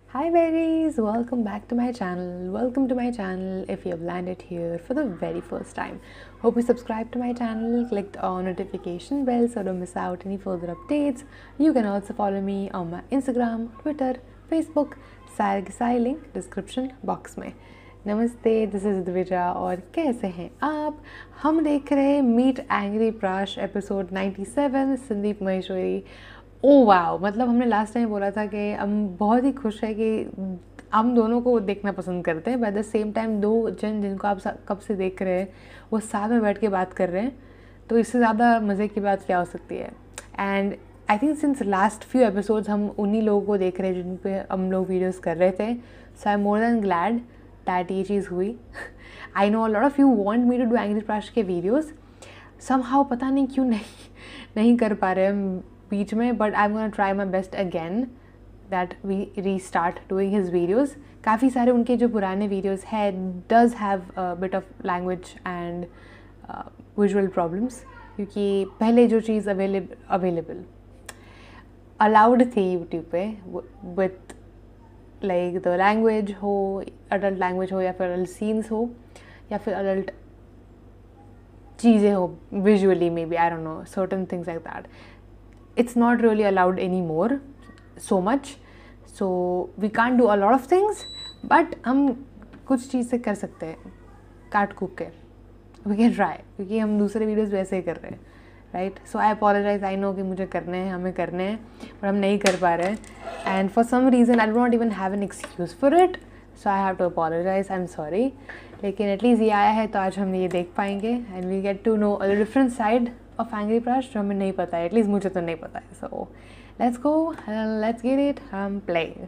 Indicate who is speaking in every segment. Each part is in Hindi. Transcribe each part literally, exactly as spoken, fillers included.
Speaker 1: Hi berries, welcome back to my channel. Welcome to my channel if you have landed here for the very first time. Hope you subscribed to my channel, clicked on notification bell so don't miss out any further updates. You can also follow me on my Instagram, Twitter, Facebook, सारे के सारे लिंक डिस्क्रिप्शन बॉक्स में. नमस्ते, दिस इज़ द्विजा और कैसे हैं आप? हम देख रहे हैं मीट एंग्री प्राश एपिसोड सत्तानवे, संदीप महेश्वरी. ओ वाओ, मतलब हमने लास्ट टाइम बोला था कि हम बहुत ही खुश है कि हम दोनों को देखना पसंद करते हैं. बाय द सेम टाइम दो जन जिनको आप कब से देख रहे हैं वो साथ में बैठ के बात कर रहे हैं, तो इससे ज़्यादा मज़े की बात क्या हो सकती है. And I think since last few episodes हम उन्हीं लोगों को देख रहे हैं जिन पे हम लोग वीडियोस कर रहे थे. So I am more than glad that ये चीज़ हुई. I know a lot of you want me to do Angry Prash के वीडियोस. समहाउ पता नहीं क्यों नहीं नहीं कर पा रहे हम बीच में, but I am gonna try my best again that we restart doing his videos. काफ़ी सारे उनके जो पुराने वीडियोज़ है does have bit of language and visual problems, क्योंकि पहले जो चीज़ अवेलेबल अवेलेबल अलाउड थी यूट्यूब पे विथ लाइक द लैंग्वेज हो, अडल्ट लैंग्वेज हो या फिर अडल्ट सीन्स हो या फिर अडल्ट चीज़ें हो visually, maybe I don't know, certain things like that. It's not really allowed anymore so much, so we can't do a lot of things, but हम कुछ चीज़ें कर सकते हैं काट कूट के. we can try, क्योंकि हम दूसरे वीडियोस वैसे ही कर रहे हैं, right. So I apologize, I know कि मुझे करने हैं, हमें करने हैं, पर हम नहीं कर पा रहे हैं. And for some reason I do not even have an excuse for it, so I have to apologize, I am sorry. लेकिन एटलीस्ट ये आया है तो आज हम ये देख पाएंगे and we get to know a different side of Angry Prash जो हमें नहीं पता है, एटलीस्ट मुझे तो नहीं पता है. So let's go, let's get it, हम प्लेइंग.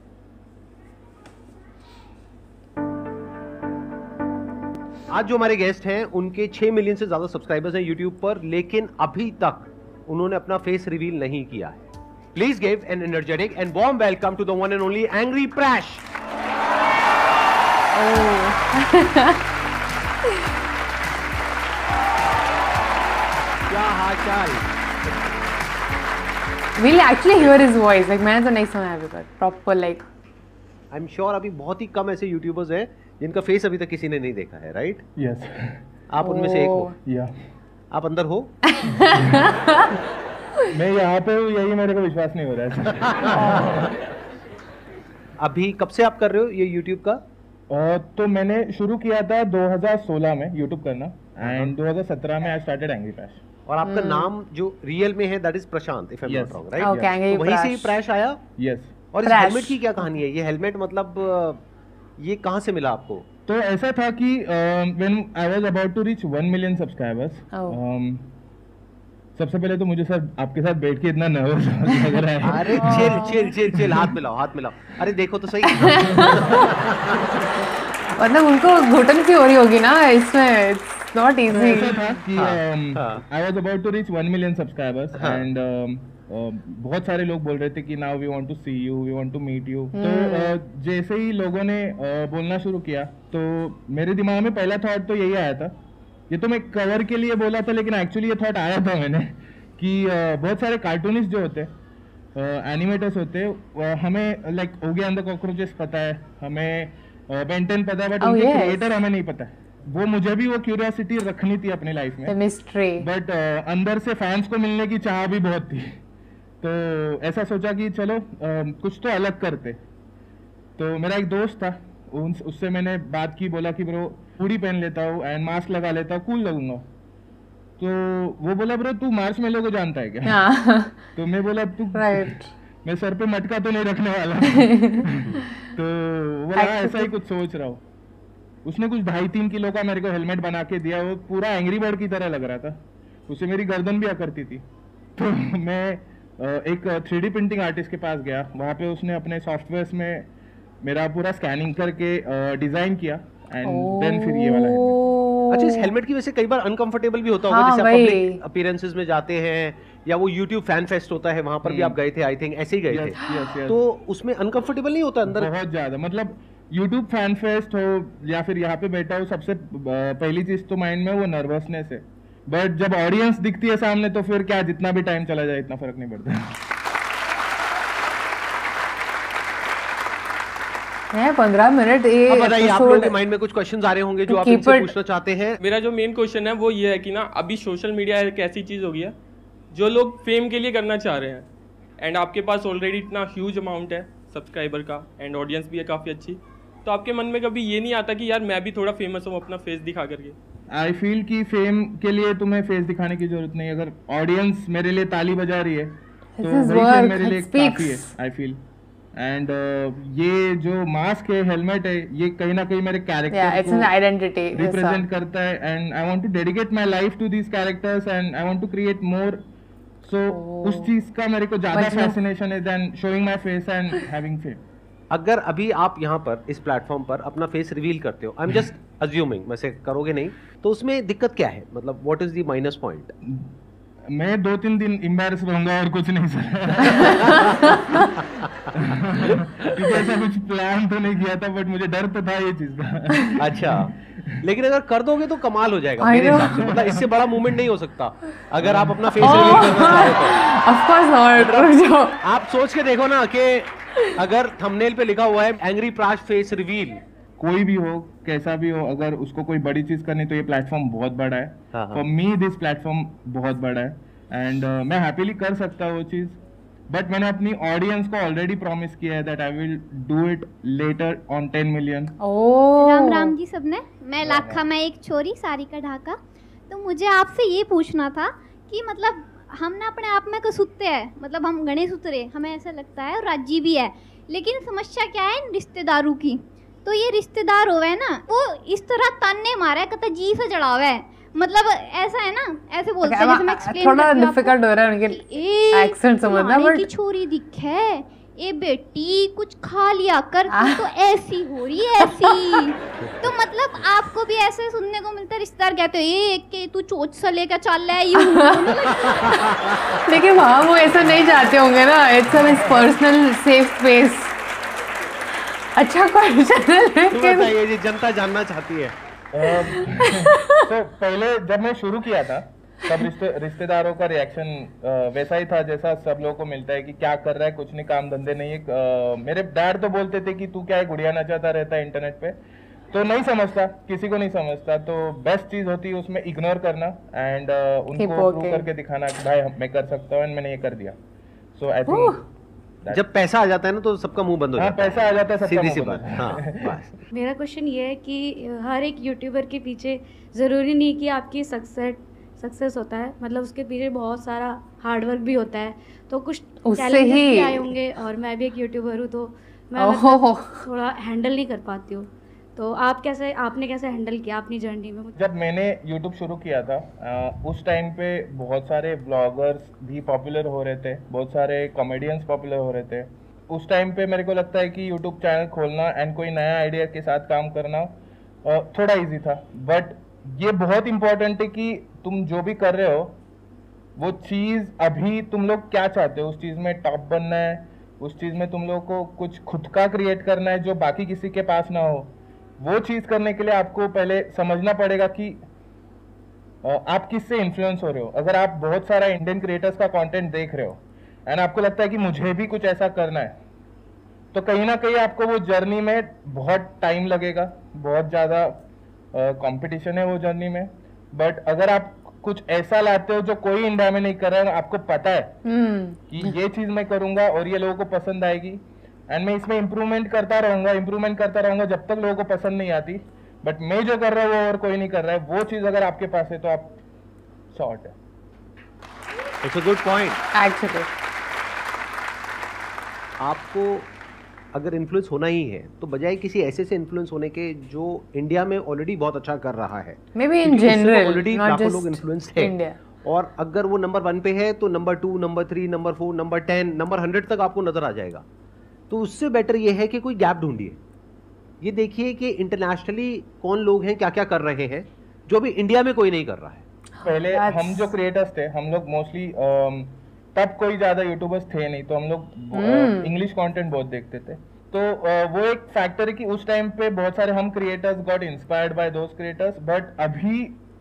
Speaker 2: आज जो हमारे गेस्ट हैं उनके छह मिलियन से ज्यादा सब्सक्राइबर्स हैं यूट्यूब पर, लेकिन अभी तक उन्होंने अपना फेस रिवील नहीं किया है. Please give an energetic and warm welcome to the one and only Angry Prash. क्या हाल चाल?
Speaker 1: We'll actually hear his voice. Like मैंने तो नहीं सुना अभी तक proper. Like
Speaker 2: I am sure अभी बहुत ही कम ऐसे यूट्यूबर्स हैं जिनका फेस अभी तक किसी ने नहीं देखा है, राइट?
Speaker 3: यस.
Speaker 2: आप उनमें से एक हो.
Speaker 3: या
Speaker 2: आप अंदर हो?
Speaker 3: मैं यहाँ पे हूँ, यही मेरे को विश्वास नहीं हो रहा है.
Speaker 2: अभी कब से आप कर रहे हो ये यूट्यूब का?
Speaker 3: uh, तो मैंने शुरू किया था दो हज़ार सोलह में यूट्यूब करना, एंड दो हज़ार सत्रह में आई स्टार्टेड एंग्री प्राश.
Speaker 2: और आपका hmm. नाम जो रियल में है that is Prashant, if I am not wrong, right?
Speaker 1: Okay, Angry
Speaker 2: वहीं से ही प्राश आया.
Speaker 3: यस.
Speaker 2: और इस हेलमेट की क्या कहानी है? ये हेलमेट मतलब ये कहाँ से मिला आपको?
Speaker 3: तो ऐसा था कि when I was about to reach one million subscribers, सबसे पहले तो मुझे सर आपके साथ बैठ के इतना नर्वस लग रहा है.
Speaker 2: अरे चिल चिल चिल चिल, हाथ मिलाओ हाथ मिलाओ. अरे देखो तो सही.
Speaker 1: मतलब उनको घुटन सी हो रही होगी ना इसमें. It's not easy.
Speaker 3: ऐसा था कि I was about to reach one million subscribers and बहुत सारे लोग बोल रहे थे कि now we want to see you, we want to meet you. तो uh, जैसे ही लोगों ने uh, बोलना शुरू किया तो मेरे दिमाग में पहला थॉट तो यही आया था. ये तो मैं कवर के लिए बोला था, लेकिन एक्चुअली ये थॉट आया था मैंने कि uh, बहुत सारे कार्टूनिस्ट जो होते हैं, एनिमेटर्स uh, होते हैं, uh, हमें like Oggy and the cockroaches पता है, हमें बेंटेन uh, पता है, बट
Speaker 1: oh,
Speaker 3: उनके
Speaker 1: yes.
Speaker 3: क्रिएटर हमें नहीं पता है. वो मुझे भी वो क्यूरियोसिटी रखनी थी अपनी लाइफ में,
Speaker 1: मिस्ट्री, बट
Speaker 3: uh, अंदर से फैंस को मिलने की चाह भी बहुत थी. तो ऐसा सोचा कि चलो uh, कुछ तो अलग करते. तो मेरा एक दोस्त था, उन उससे मैंने बात की, बोला कि ब्रो पूरी पहन लेता हूँ एंड मास्क लगा लेता हूँ, कूल लगूंगा. तो वो बोला ब्रो तू मार्च मेलो को जानता है क्या? तो मैं बोला तू
Speaker 1: राइट,
Speaker 3: मैं सर पे मटका तो नहीं रखने वाला. तो बोला ऐसा ही कुछ सोच रहा हूँ. उसने कुछ ढाई तीन किलो का मेरे को हेलमेट बना के दिया. वो पूरा एंग्री बर्ड की तरह लग रहा था. उसे मेरी गर्दन भी आकरती थी. तो मैं एक थ्री डी प्रिंटिंग आर्टिस्ट के पास गया. वहाँ पे उसने अपने सॉफ्टवेयर में मेरा पूरा स्कैनिंग करके डिजाइन किया एंड देन फिर ये वाला हेलमेट.
Speaker 2: अच्छा, इस हेलमेट की वजह से कई बार अनकंफर्टेबल भी होता होगा.
Speaker 1: हाँ,
Speaker 2: जैसे आप पब्लिक अपीयरेंसेस में जाते हैं या वो यूट्यूब फैन फेस्ट होता है, वहां पर भी आप गए थे, आई थिंक ऐसे ही गए
Speaker 3: yes,
Speaker 2: थे.
Speaker 3: yes, yes.
Speaker 2: तो उसमें अनकंफर्टेबल नहीं होता अंदर?
Speaker 3: बहुत ज्यादा. मतलब यूट्यूब फैन फेस्ट हो या फिर यहाँ पे बैठा हो, सबसे पहली चीज तो माइंड में वो नर्वसनेस है. बट जब ऑडियंस दिखती है सामने तो फिर क्या, जितना भी टाइम चला जाए इतना फर्क नहीं पड़ता.
Speaker 1: है पंद्रह मिनट ये
Speaker 2: अब बताइए, आप लोगों के
Speaker 1: episode-
Speaker 2: माइंड में कुछ क्वेश्चंस आ रहे होंगे जो
Speaker 1: To
Speaker 2: आप
Speaker 1: keep
Speaker 2: इनसे
Speaker 1: it-
Speaker 2: पूछना चाहते हैं।
Speaker 4: मेरा जो मेन क्वेश्चन है वो ये है कि ना अभी सोशल मीडिया एक ऐसी चीज़ हो गई है जो लोग फेम के लिए करना चाह रहे हैं, एंड आपके पास ऑलरेडी इतना ह्यूज अमाउंट है सब्सक्राइबर का एंड ऑडियंस भी है काफ़ी अच्छी, तो आपके मन में कभी ये नहीं आता कि यार मैं भी थोड़ा फेमस हूँ अपना फेस दिखा करके?
Speaker 3: आई फील कि फेम के लिए तुम्हें फेस दिखाने की जरूरत नहीं। अगर ऑडियंस मेरे लिए ताली बजा रही है तो
Speaker 1: This is
Speaker 3: वही
Speaker 1: work,
Speaker 3: फेम मेरे लिए
Speaker 1: it speaks.
Speaker 3: काफी है, आई फील। एंड ये जो मास्क है, हेलमेट है, ये कहीं ना कहीं मेरे
Speaker 1: Yeah,
Speaker 3: character
Speaker 1: it's an identity. Yes, sir.
Speaker 3: Represent करता है, and I want to dedicate my life to these characters and I want to create more. So उस चीज का मेरे को ज्यादा
Speaker 1: But you-
Speaker 3: फैसिनेशन है then showing my face and having fame.
Speaker 2: अगर अभी आप यहाँ पर इस प्लेटफॉर्म पर अपना फेस रिवील करते हो, आई एम जस्ट अज्यूमिंग, वैसे करोगे नहीं, तो उसमें दिक्कत क्या है? मतलब what is the minus point?
Speaker 3: मैं दो तीन दिन एम्बैरस रहूंगा और कुछ नहीं सर। क्योंकि ऐसा कुछ प्लान तो नहीं किया था, बट मुझे डर तो था ये चीज का।
Speaker 2: अच्छा, लेकिन अगर कर दोगे तो कमाल हो जाएगा
Speaker 1: I
Speaker 2: मेरे
Speaker 1: know.
Speaker 2: हिसाब से। मतलब इससे बड़ा मूवमेंट नहीं हो सकता अगर आप अपना फेस रिवील करना चाहो तो।
Speaker 1: Of course not. रुक जाओ.
Speaker 2: आप सोच के देखो ना कि अगर थंबनेल पे लिखा हुआ है एंग्री प्राश फेस रिवील,
Speaker 3: कोई भी हो, कैसा भी हो, अगर उसको कोई बड़ी चीज करनी तो ये प्लेटफॉर्म बहुत बड़ा है।
Speaker 2: हाँ, हाँ।
Speaker 3: फॉर मी दिस प्लेटफॉर्म बहुत बड़ा है एंड uh, मैं हैप्पीली कर सकता हूँ वो चीज, बट मैंने अपनी ऑडियंस को ऑलरेडी प्रॉमिस किया है that I will do it later on ten million.
Speaker 1: Oh.
Speaker 5: Ram Ram ji सबने। मैं लाखा, मैं एक छोरी सारी का ढाका। तो मुझे आपसे ये पूछना था कि मतलब हम ना अपने आप में कसूते हैं, मतलब हम गणेश उतरे, हमें ऐसा लगता है, और राजी भी है, लेकिन समस्या क्या है इन रिश्तेदारों की। तो ये रिश्तेदार हो है ना, वो इस तरह ताने मारा है, कहता जी से चढ़ा हुआ है, मतलब ऐसा है ना, ऐसे बोलते हैं, जैसे मैं एक्सप्लेन
Speaker 1: थोड़ा डिफिकल्ट हो रहा है उनके accent समझना,
Speaker 5: बट
Speaker 1: but-
Speaker 5: की छोरी दिखे, ए बेटी कुछ खा लिया कर, तू तो ऐसी हो रही है ऐसी। तो मतलब आपको भी ऐसे सुनने को मिलता है, रिश्तेदार कहते हैं ए के तू चोच सा लेकर चल रहा है यूं।
Speaker 1: लेकिन वहाँ वो ऐसा नहीं चाहते होंगे ना, it's a personal safe space. अच्छा क्वेश्चन है
Speaker 2: तो
Speaker 1: लेकिन
Speaker 2: बताइए, ये जनता जानना चाहती है।
Speaker 3: तो पहले जब मैं शुरू किया था तब रिश्ते रिश्तेदारों का रिएक्शन वैसा ही था जैसा सब लोगों को मिलता है कि क्या कर रहा है, कुछ नहीं, काम धंधे नहीं है। uh, मेरे डैड तो बोलते थे कि तू क्या है, गुड़िया नचाता रहता है इंटरनेट पे, तो नहीं समझता, किसी को नहीं समझता। तो बेस्ट चीज होती है उसमें इग्नोर करना एंड uh, उनको प्रूव करके दिखाना कि भाई मैं कर सकता हूँ, एंड मैंने ये कर दिया। सो आई थिंक
Speaker 2: जब पैसा आ जाता है ना तो सबका मुंह बंद हो
Speaker 3: हाँ,
Speaker 2: जाता है।
Speaker 3: पैसा आ जाता है, सबका
Speaker 2: सीधी
Speaker 3: मुंह
Speaker 2: सी
Speaker 3: बंद
Speaker 2: बात।
Speaker 3: हो जाता
Speaker 2: हाँ,
Speaker 3: है।
Speaker 2: बस।
Speaker 6: मेरा क्वेश्चन ये है कि हर एक यूट्यूबर के पीछे ज़रूरी नहीं कि आपकी सक्सेस सक्सेस होता है, मतलब उसके पीछे बहुत सारा हार्डवर्क भी होता है। तो कुछ
Speaker 1: उससे
Speaker 6: चैलेंजेस
Speaker 1: ही-
Speaker 6: भी आए होंगे, और मैं भी एक यूट्यूबर हूँ, तो मैं
Speaker 1: ओहो।
Speaker 6: मतलब थोड़ा हैंडल नहीं कर पाती हूँ। तो आप कैसे आपने कैसे हैंडल किया अपनी जर्नी में?
Speaker 3: जब मैंने YouTube शुरू किया था आ, उस टाइम पे बहुत सारे ब्लॉगर्स भी पॉपुलर हो रहे थे, बहुत सारे कॉमेडियंस पॉपुलर हो रहे थे। उस टाइम पे मेरे को लगता है कि YouTube चैनल खोलना एंड कोई नया आइडिया के साथ काम करना आ, थोड़ा इजी था, बट ये बहुत इंपॉर्टेंट है कि तुम जो भी कर रहे हो वो चीज़ अभी तुम लोग क्या चाहते हो, उस चीज़ में टॉप बनना है, उस चीज़ में तुम लोग को कुछ खुद का क्रिएट करना है जो बाकी किसी के पास ना हो। वो चीज़ करने के लिए आपको पहले समझना पड़ेगा कि आप किससे इन्फ्लुएंस हो रहे हो। अगर आप बहुत सारा इंडियन क्रिएटर्स का कंटेंट देख रहे हो एंड आपको लगता है कि मुझे भी कुछ ऐसा करना है, तो कहीं ना कहीं आपको वो जर्नी में बहुत टाइम लगेगा, बहुत ज़्यादा कंपटीशन है वो जर्नी में। बट अगर आप कुछ ऐसा लाते हो जो कोई इंडिया में नहीं कर रहा है, आपको पता है कि ये चीज़ मैं करूँगा और ये लोगों को पसंद आएगी एंड मैं इसमें इम्प्रूवमेंट करता रहूँगा इम्प्रूवमेंट करता रहूँगा जब तक लोगों को पसंद नहीं आती, बट मैं जो कर रहा हूँ वो और कोई नहीं कर रहा है, वो चीज़ अगर आपके पास है तो आप शॉर्ट है।
Speaker 2: It's a good point.
Speaker 1: Actually
Speaker 2: आपको अगर इन्फ्लुएंस होना ही है तो बजाय किसी ऐसे से इन्फ्लुएंस होने के जो इंडिया में ऑलरेडी बहुत अच्छा कर रहा है,
Speaker 1: maybe in general
Speaker 2: already
Speaker 1: not
Speaker 2: लाखों लोग
Speaker 1: जस्ट
Speaker 2: इन्फ्लुएंस्ड है,
Speaker 1: इंडिया।
Speaker 2: और अगर वो नंबर वन पे है तो number two, number three, number four, number ten, number hundred तक आपको नजर आ जाएगा। तो उससे बेटर ये है कि कोई गैप ढूंढिए। ये देखिए कि इंटरनेशनली कौन लोग हैं, क्या क्या कर रहे हैं, जो भी इंडिया में कोई नहीं कर रहा है।
Speaker 3: पहले
Speaker 1: That's-
Speaker 3: हम जो क्रिएटर्स थे, हम लोग मोस्टली तब कोई ज्यादा यूट्यूबर्स थे नहीं, तो हम लोग
Speaker 1: Hmm.
Speaker 3: इंग्लिश कंटेंट बहुत देखते थे। तो uh, वो एक फैक्टर है कि उस टाइम पे बहुत सारे हम creators got inspired by those creators, but अभी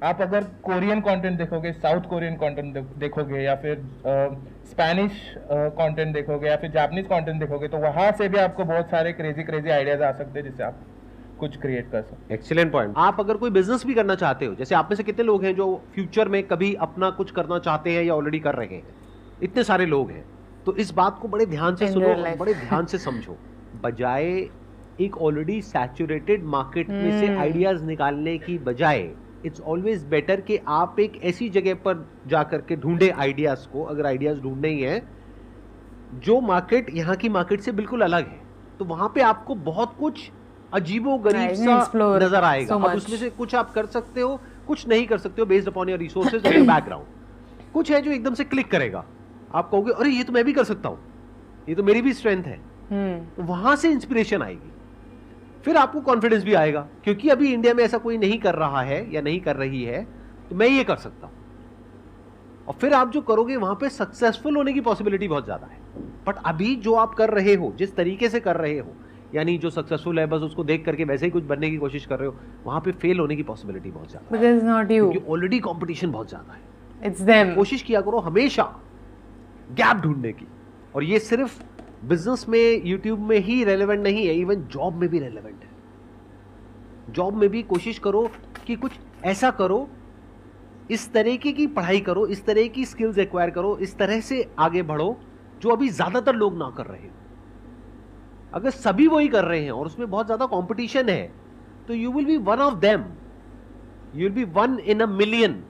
Speaker 3: आप अगर कोरियन कंटेंट देखोगे, साउथ कोरियन कंटेंट देखोगे, या फिर स्पेनिश कंटेंट देखोगे, या फिर जापानीज कंटेंट देखोगे, तो वहां से भी आपको बहुत सारे क्रेजी क्रेजी आइडियाज आ सकते हैं जिससे आप कुछ क्रिएट कर सकते।
Speaker 2: Excellent point. आप अगर कोई बिजनेस भी करना चाहते हो, जैसे आप में से कितने लोग हैं जो फ्यूचर में कभी अपना कुछ करना चाहते हैं या ऑलरेडी कर रहे हैं? इतने सारे लोग हैं, तो इस बात को बड़े ध्यान से सुनो, बड़े ध्यान से समझो। बजाय एक ऑलरेडी सैचुरेटेड मार्केट में से आइडियाज निकालने की बजाय इट्स ऑलवेज बेटर कि आप एक ऐसी जगह पर जाकर के ढूंढे आइडियाज को, अगर आइडियाज ढूंढने ही है जो मार्केट यहाँ की मार्केट से बिल्कुल अलग है, तो वहां पे आपको बहुत कुछ अजीबो गरीब सा नजर आएगा। अब उसमें से कुछ आप कर सकते हो, कुछ नहीं कर सकते हो, बेस्ड अपॉन योर रिसोर्सेज और योर बैकग्राउंड। कुछ है जो एकदम से क्लिक करेगा, आप कहोगे अरे ये तो मैं भी कर सकता हूँ, ये तो मेरी भी स्ट्रेंथ है। hmm. वहां से इंस्पिरेशन आएगी, फिर आपको कॉन्फिडेंस भी आएगा, क्योंकि अभी इंडिया में ऐसा कोई नहीं कर रहा है या नहीं कर रही है, तो मैं ये कर सकता हूं। और फिर आप जो करोगे वहां पे सक्सेसफुल होने की पॉसिबिलिटी बहुत ज्यादा है। बट अभी जो आप कर रहे हो, जिस तरीके से कर रहे हो, यानी जो सक्सेसफुल है बस उसको देख करके वैसे ही कुछ बनने की कोशिश कर रहे हो, वहां पे फेल होने की पॉसिबिलिटी बहुत ज्यादा है, क्योंकि ऑलरेडी कंपटीशन बहुत ज्यादा है।
Speaker 1: It's them.
Speaker 2: कोशिश किया करो हमेशा गैप ढूंढने की, और ये सिर्फ बिजनेस में, यूट्यूब में ही रेलेवेंट नहीं है, इवन जॉब में भी रेलेवेंट है। जॉब में भी कोशिश करो कि कुछ ऐसा करो, इस तरीके की पढ़ाई करो, इस तरह की स्किल्स एक्वायर करो, इस तरह से आगे बढ़ो जो अभी ज्यादातर लोग ना कर रहे हो। अगर सभी वही कर रहे हैं और उसमें बहुत ज्यादा कंपटीशन है, तो you will be one of them, you will be one in a million.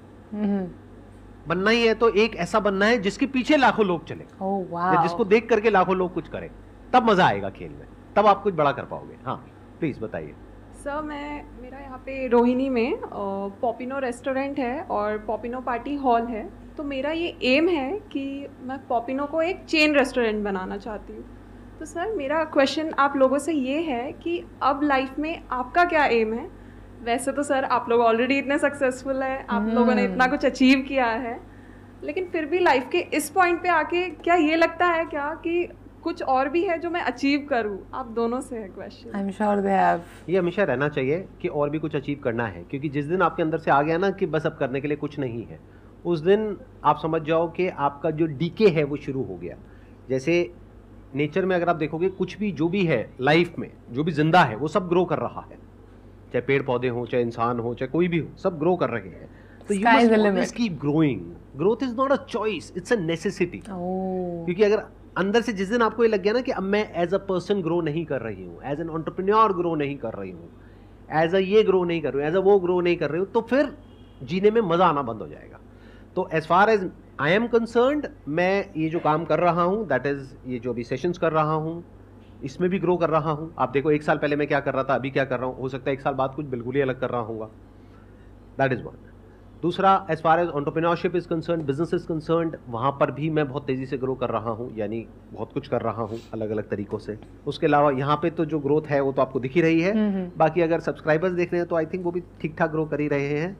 Speaker 2: बनना ही है तो एक ऐसा बनना है जिसके पीछे लाखों लोग चले,
Speaker 1: oh, wow.
Speaker 2: या जिसको देख करके लाखों लोग कुछ करें, तब मजा आएगा खेल में, तब आप कुछ बड़ा कर पाओगे। हाँ प्लीज बताइए।
Speaker 7: सर मैं मेरा यहाँ पे रोहिणी में पॉपिनो रेस्टोरेंट है और पॉपिनो पार्टी हॉल है, तो मेरा ये एम है कि मैं पॉपिनो को एक चेन रेस्टोरेंट बनाना चाहती हूँ। तो सर मेरा क्वेश्चन आप लोगों से ये है कि अब लाइफ में आपका क्या एम है? वैसे तो सर आप लोग ऑलरेडी इतने सक्सेसफुल हैं, आप hmm. लोगों ने इतना कुछ अचीव किया है, लेकिन फिर भी लाइफ के इस पॉइंट पे आके क्या ये लगता है क्या कि कुछ और भी है जो मैं अचीव करूं? आप दोनों से है question.
Speaker 1: I am sure they have.
Speaker 2: ये हमेशा रहना चाहिए कि और भी कुछ अचीव करना है, क्योंकि जिस दिन आपके अंदर से आ गया ना कि बस अब करने के लिए कुछ नहीं है, उस दिन आप समझ जाओ कि आपका जो डीके है वो शुरू हो गया। जैसे नेचर में अगर आप देखोगे, कुछ भी जो भी है लाइफ में, जो भी जिंदा है वो सब ग्रो कर रहा है, चाहे पेड़ पौधे हो, चाहे इंसान हो, चाहे कोई भी हो, सब ग्रो कर रहे हैं। तो you must always keep growing. Growth is not a choice, it's a necessity. क्योंकि अगर अंदर से जिस दिन आपको ये लग गया ना कि अब मैं एज अ पर्सन ग्रो नहीं कर रही हूँ, एज एन एंटरप्रेन्योर ग्रो नहीं कर रही हूँ, एज अ ये ग्रो नहीं कर रही हूँ, एज अ वो ग्रो नहीं कर रही हूँ, तो फिर जीने में मजा आना बंद हो जाएगा। तो as far as I am concerned, मैं ये जो काम कर रहा हूँ, दैट इज ये जो अभी सेशंस कर रहा हूँ, इसमें भी ग्रो कर रहा हूँ। आप देखो एक साल पहले मैं क्या कर रहा था, अभी क्या कर रहा हूँ, हो सकता है एक साल बाद कुछ बिल्कुल ही अलग कर रहा हूँ। That is one. दूसरा, as far as entrepreneurship is concerned, business is concerned, वहाँ पर भी मैं बहुत तेज़ी से ग्रो कर रहा हूँ, यानी बहुत कुछ कर रहा हूँ अलग अलग तरीकों से। उसके अलावा यहाँ पे तो जो ग्रोथ है वो तो आपको दिख ही रही है। बाकी अगर सब्सक्राइबर्स देख रहे हैं तो आई थिंक वो भी ठीक ठाक ग्रो कर ही रहे हैं।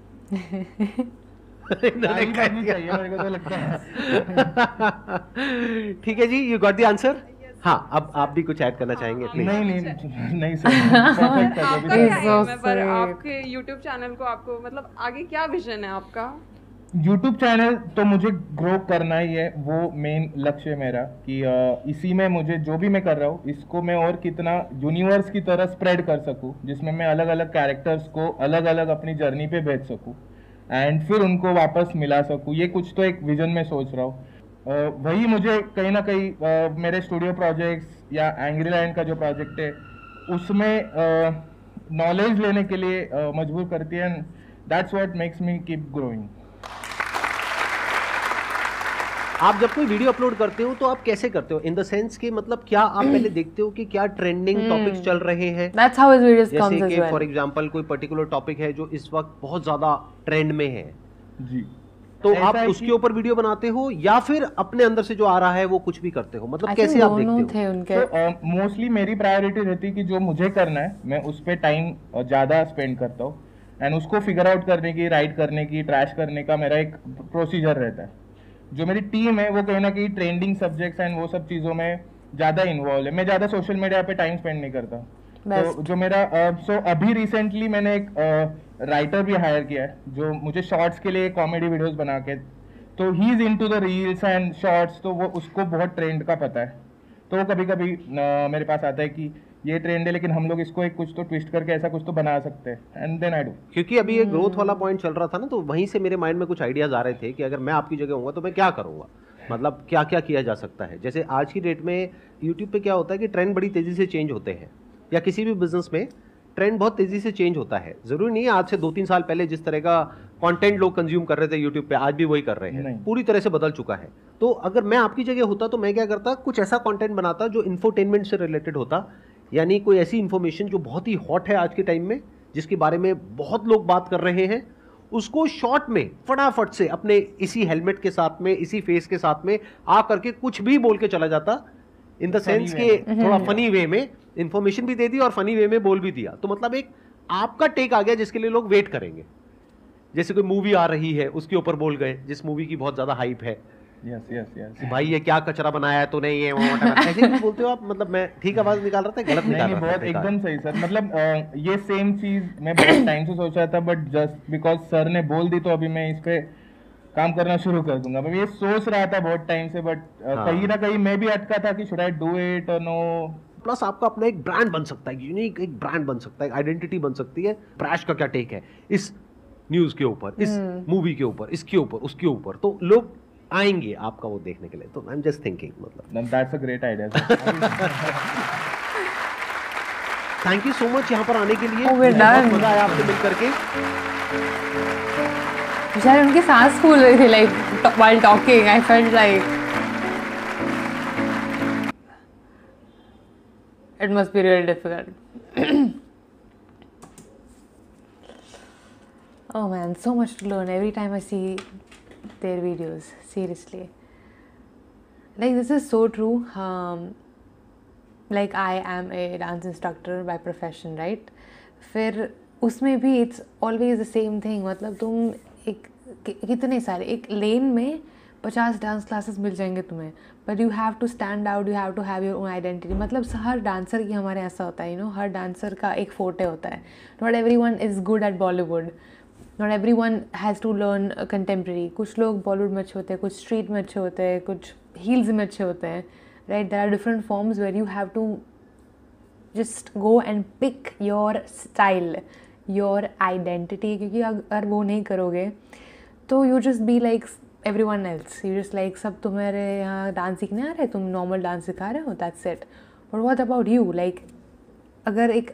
Speaker 2: ठीक है जी, यू गॉट द आंसर। हाँ, अब आप भी कुछ ऐड करना चाहेंगे प्लीज?
Speaker 3: नहीं नहीं नहीं सर,
Speaker 7: आपका क्या है पर आपके YouTube चैनल को, आपको मतलब आगे क्या विजन है आपका?
Speaker 3: YouTube चैनल तो मुझे ग्रो करना ही है, वो मेन लक्ष्य है मेरा, कि इसी में मुझे जो भी मैं कर रहा हूँ इसको मैं और कितना यूनिवर्स की तरह स्प्रेड कर सकूँ, जिसमें मैं अलग अलग कैरेक्टर्स को अलग अलग अपनी जर्नी पे भेज सकूँ एंड फिर उनको वापस मिला सकूँ। ये कुछ तो एक विजन में सोच रहा हूँ। Uh, वही मुझे कहीं ना कहीं uh, मेरे स्टूडियो प्रोजेक्ट्स या एंग्री लैंड का जो प्रोजेक्ट है उसमें नॉलेज uh, लेने के लिए uh, मजबूर करती है, and that's what makes me keep growing.
Speaker 2: आप जब कोई वीडियो अपलोड करते हो तो आप कैसे करते हो, इन द सेंस कि मतलब क्या आप पहले देखते हो कि क्या ट्रेंडिंग टॉपिक्स चल रहे हैं?
Speaker 1: That's how his videos comes
Speaker 2: जैसे
Speaker 1: as
Speaker 2: कि
Speaker 1: well.
Speaker 2: फॉर एग्जांपल कोई पर्टिकुलर टॉपिक है जो इस वक्त बहुत ज्यादा ट्रेंड में है
Speaker 3: जी,
Speaker 2: तो आप उसके ऊपर वीडियो बनाते हो या फिर अपने अंदर से जो आ रहा है वो कुछ भी करते हो? मतलब कैसे आप देखते हो?
Speaker 3: तो मोस्टली uh, मेरी प्रायोरिटी रहती है कि जो मुझे करना है मैं उस पर टाइम ज्यादा स्पेंड करता हूँ, एंड उसको फिगर आउट करने की, राइट करने की, ट्रैश करने का मेरा एक प्रोसीजर रहता है। जो मेरी टीम है वो कहीं ना कहीं ट्रेंडिंग सब्जेक्ट्स एंड वो सब चीज़ों में ज़्यादा इन्वॉल्व है। मैं ज़्यादा सोशल मीडिया पे टाइम स्पेंड नहीं करता,
Speaker 1: Best.
Speaker 3: तो जो मेरा सो uh, so अभी रिसेंटली मैंने एक राइटर uh, भी हायर किया है जो मुझे शॉर्ट्स के लिए कॉमेडी वीडियोस बना के, तो he is into the reels and shorts, तो वो उसको बहुत ट्रेंड का पता है, तो वो कभी कभी uh, मेरे पास आता है कि ये ट्रेंड है लेकिन हम लोग इसको एक कुछ तो ट्विस्ट करके ऐसा कुछ तो बना सकते हैं, एंड देन आई डू।
Speaker 2: क्योंकि अभी ये ग्रोथ वाला पॉइंट चल रहा था ना, तो वहीं से मेरे माइंड में कुछ आइडियाज आ रहे थे कि अगर मैं आपकी जगह होऊंगा तो मैं क्या करूंगा, मतलब क्या क्या किया जा सकता है। जैसे आज की डेट में यूट्यूब पे क्या होता है कि ट्रेंड बड़ी तेजी से चेंज होते हैं, या किसी भी बिजनेस में ट्रेंड बहुत तेजी से चेंज होता है। जरूरी नहीं है आज से दो तीन साल पहले जिस तरह का कंटेंट लोग कंज्यूम कर रहे थे यूट्यूब पे आज भी वही कर रहे हैं, पूरी तरह से बदल चुका है। तो अगर मैं आपकी जगह होता तो मैं क्या करता, कुछ ऐसा कंटेंट बनाता जो इंफोटेनमेंट से रिलेटेड होता, यानी कोई ऐसी इंफॉर्मेशन जो बहुत ही हॉट है आज के टाइम में, जिसके बारे में बहुत लोग बात कर रहे हैं, उसको शॉर्ट में फटाफट से अपने इसी हेलमेट के साथ में, इसी फेस के साथ में आ करके कुछ भी बोल के चला जाता, इन द सेंस के थोड़ा फनी वे में इंफॉर्मेशन भी दे दी और फनी वे में बोल भी दिया। तो मतलब एक आपका टेक आ गया जिसके लिए लोग वेट करेंगे। जैसे कोई मूवी आ रही है उसके ऊपर बोल गए, जिस मूवी की बहुत ज्यादा हाइप है,
Speaker 3: यस यस यस
Speaker 2: भाई ये क्या कचरा बनाया है तूने, ये ऐसे भी बोलते हो आप? मतलब मैं ठीक आवाज निकाल रहा था, गलत निकाल
Speaker 3: नहीं,
Speaker 2: रहा था?
Speaker 3: बहुत एकदम सही सर। मतलब अ, ये सेम चीज मैं बहुत टाइम से सोच रहा था, बट जस्ट बिकॉज सर ने बोल दी तो अभी मैं इस पे काम करना शुरू कर दूंगा। मैं ये सोच रहा था बहुत टाइम से, बट
Speaker 2: हाँ।
Speaker 3: कहीं ना कहीं मैं भी अटका था कि शुड आई डू इट और नो।
Speaker 2: प्लस आपका अपना एक ब्रांड बन सकता है, यूनिक एक ब्रांड बन सकता है, आइडेंटिटी बन सकती है। प्रैश का क्या टेक है इस न्यूज के ऊपर, इस मूवी के ऊपर, इसके ऊपर, उसके ऊपर, तो लोग आएंगे आपका वो देखने के लिए। तो आई एम जस्ट थिंकिंग, मतलब
Speaker 3: that's a great idea.
Speaker 2: Thank you so much यहाँ पर आने के लिए।
Speaker 1: Oh, we're
Speaker 2: बहुत
Speaker 1: done.
Speaker 2: मजा आया आपसे मिल करके।
Speaker 1: बेचारे उनकी सांस फूल रही थी, like while talking I felt like it must be really difficult. Oh man, so much to learn every time I see their videos, seriously. Like this is so true. Um, like I am a dance instructor by profession, right? फिर उसमें भी it's always the same thing. मतलब तुम एक कि, कितने सारे एक लेन में पचास डांस क्लासेस मिल जाएंगे तुम्हें, but you have to stand out, you have to have your own identity. मतलब हर डांसर की हमारे ऐसा होता है, यू नो, हर डांसर का एक फोटे होता है। Not everyone is good at Bollywood, not everyone has to learn contemporary. कुछ लोग बॉलीवुड में अच्छे होते हैं, कुछ स्ट्रीट में अच्छे होते हैं, कुछ हील्स में अच्छे होते हैं, right? There are different forms where you have to just go and pick your style, your identity. क्योंकि अगर वो नहीं करोगे तो you just be like everyone else, you just like सब तुम्हारे यहाँ डांस सीखने आ रहे हैं, तुम नॉर्मल डांस सिखा रहे हो, that's it. But what about you? Like अगर एक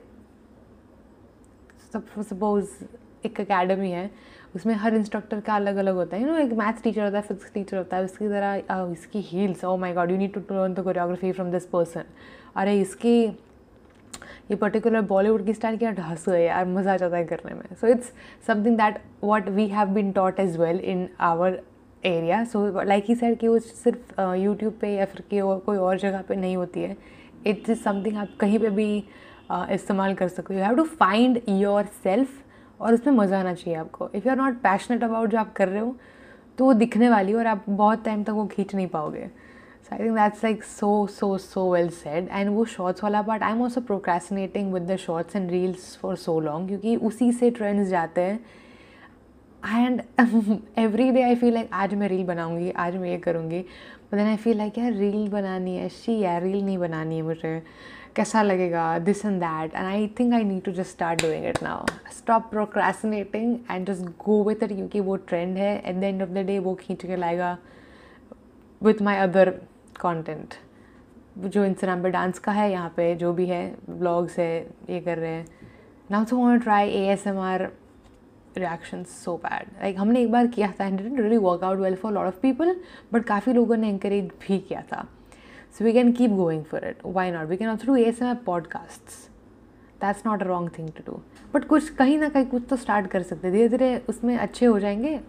Speaker 1: सपोज एक एकेडमी है, उसमें हर इंस्ट्रक्टर का अलग अलग होता है, यू नो, एक मैथ्स टीचर होता है, फिजिक्स टीचर होता है, उसकी तरह इसकी heels, oh my god, you need to learn the choreography from this person. अरे इसकी ये पर्टिकुलर बॉलीवुड की स्टाइल क्या ढांसू है यार, मज़ा आ जाता है करने में। So it's something that what we have been taught as well in our area. So like he said कि वो सिर्फ यूट्यूब पे या फिर कि कोई और जगह पे नहीं होती है, इट्स इज समथिंग आप कहीं पे भी uh, इस्तेमाल कर सकते हो। You have to find yourself, और उसमें मज़ा आना चाहिए आपको। If you are not passionate about जो आप कर रहे हो तो वो दिखने वाली है और आप बहुत टाइम तक वो खींच नहीं पाओगे। So I think that's like so so so well said. And वो shorts वाला part, I'm also procrastinating with the shorts and reels for so long, क्योंकि उसी से trends जाते हैं। And every day I feel like आज मैं reel बनाऊंगी, आज मैं ये करूँगी, but then I feel like यार reel बनानी है, शी यार reel नहीं बनानी है मुझे, कैसा लगेगा, this and that, and I think I need to just start doing it now. Stop procrastinating and just go with it, क्योंकि वो trend है, at the end of the day वो खींच के लाएगा with my other कंटेंट जो इंस्टाग्राम पे डांस का है, यहाँ पे जो भी है ब्लॉग्स है, ये कर रहे हैं। Now so want to try ASMR reactions so bad. Like हमने एक बार किया था and didn't really work out well for lot of people, but काफ़ी लोगों ने एनकरेज भी किया था। So we can keep going for it, why not? We can also do ASMR podcasts, that's not a wrong thing to do. But कुछ कहीं ना कहीं कुछ तो स्टार्ट कर सकते, धीरे धीरे उसमें अच्छे हो जाएंगे।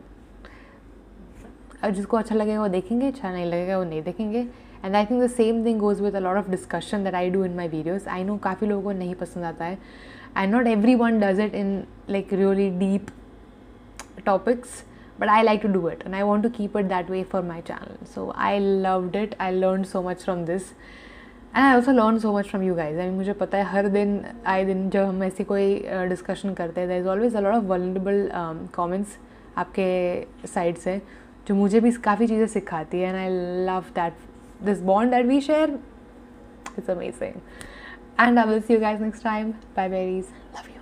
Speaker 1: और जिसको अच्छा लगेगा वो देखेंगे, अच्छा नहीं लगेगा वो नहीं देखेंगे। And I think the same thing goes with a lot of discussion that I do in my videos. I know काफ़ी लोगों को नहीं पसंद आता है, and not everyone does it in like really deep topics, but I like to do it and I want to keep it that way for my channel. So I loved it, I learned so much from this. And I also learn so much from you guys. I mean मुझे पता है हर दिन आए दिन जब हम ऐसी कोई डिस्कशन करते हैं, there is always a lot of vulnerable comments आपके साइड से, जो मुझे भी काफ़ी चीज़ें सिखाती है। And I love that this bond that we share, it's amazing. And I will see you guys next time. Bye berries, love you.